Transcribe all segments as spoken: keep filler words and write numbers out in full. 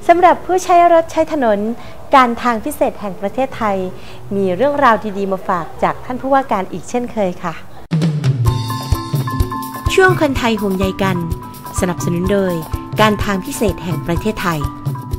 สำหรับผู้ใช้รถใช้ถนนการทางพิเศษแห่งประเทศไทยมีเรื่องราวดีๆมาฝากจากท่านผู้ว่าการอีกเช่นเคยค่ะช่วงคนไทยห่วงใยกันสนับสนุนโดยการทางพิเศษแห่งประเทศไทย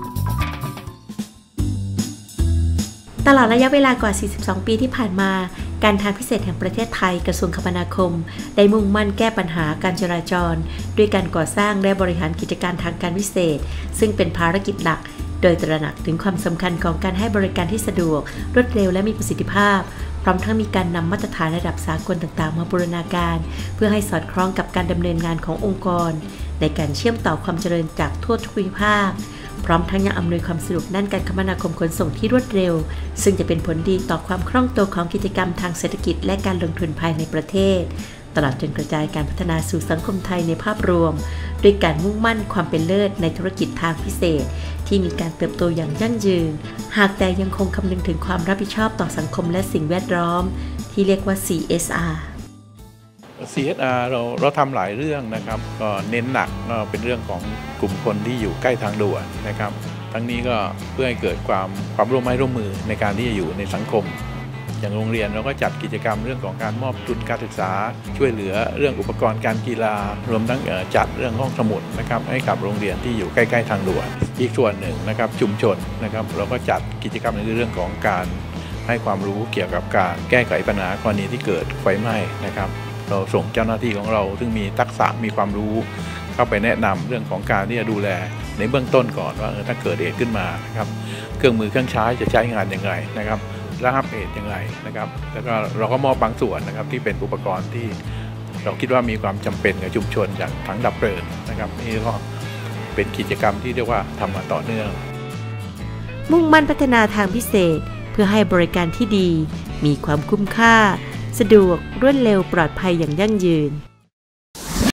ตลอดระยะเวลากว่าสี่สิบสองปีที่ผ่านมาการทางพิเศษแห่งประเทศไทยกระทรวงคมนาคมได้มุ่งมั่นแก้ปัญหาการจราจรด้วยการก่อสร้างและบริหารกิจการทางการพิเศษซึ่งเป็นภารกิจหลักโดยตระหนักถึงความสำคัญของการให้บริการที่สะดวกรวดเร็วและมีประสิทธิภาพพร้อมทั้งมีการนำมาตรฐานระดับสากลต่างๆมาบูรณาการเพื่อให้สอดคล้องกับการดำเนินงานขององค์กรในการเชื่อมต่อความเจริญจากทั่วทุกภูมิภาคพร้อมทั้งยังอำนวยความสะดวกด้านการคมนาคมขนส่งที่รวดเร็วซึ่งจะเป็นผลดีต่อความคล่องตัวของกิจกรรมทางเศรษฐกิจและการลงทุนภายในประเทศตลอดจนกระจายการพัฒนาสู่สังคมไทยในภาพรวมด้วยการมุ่งมั่นความเป็นเลิศในธุรกิจทางพิเศษที่มีการเติบโตอย่างยั่งยืนหากแต่ยังคงคำนึงถึงความรับผิดชอบต่อสังคมและสิ่งแวดล้อมที่เรียกว่า ซี เอส อาร์ซี เอส อาร์ เราเราทำหลายเรื่องนะครับก็เน้นหนักก็เป็นเรื่องของกลุ่มคนที่อยู่ใกล้ทางด่วนนะครับทั้งนี้ก็เพื่อให้เกิดความความร่วมไม้ร่วมมือในการที่จะอยู่ในสังคมอย่างโรงเรียนเราก็จัดกิจกรรมเรื่องของการมอบทุนการศึกษาช่วยเหลือเรื่องอุปกรณ์การกีฬารวมทั้งจัดเรื่องห้องสมุดนะครับให้กับโรงเรียนที่อยู่ใกล้ๆทางด่วนอีกส่วนหนึ่งนะครับชุมชนนะครับเราก็จัดกิจกรรมในเรื่องของการให้ความรู้เกี่ยวกับการแก้ไขปัญหากรณีที่เกิดไฟไหม้นะครับเราส่งเจ้าหน้าที่ของเราซึ่งมีทักษะมีความรู้เข้าไปแนะนำเรื่องของการที่จะดูแลในเบื้องต้นก่อนว่าถ้าเกิดเหตุขึ้นมานะครับเครื่องมือเครื่องใช้จะใช้งานอย่างไรนะครับระงับเหตุอย่างไรนะครับแล้วก็เราก็มอบบางส่วนนะครับที่เป็นอุปกรณ์ที่เราคิดว่ามีความจำเป็นกับชุมชนอย่างถังดับเพลิงนะครับนี่ก็เป็นกิจกรรมที่เรียกว่าทำมาต่อเนื่องมุ่งมั่นพัฒนาทางพิเศษเพื่อให้บริการที่ดีมีความคุ้มค่าสะดวกรวดเร็วปลอดภัยอย่างยั่งยืน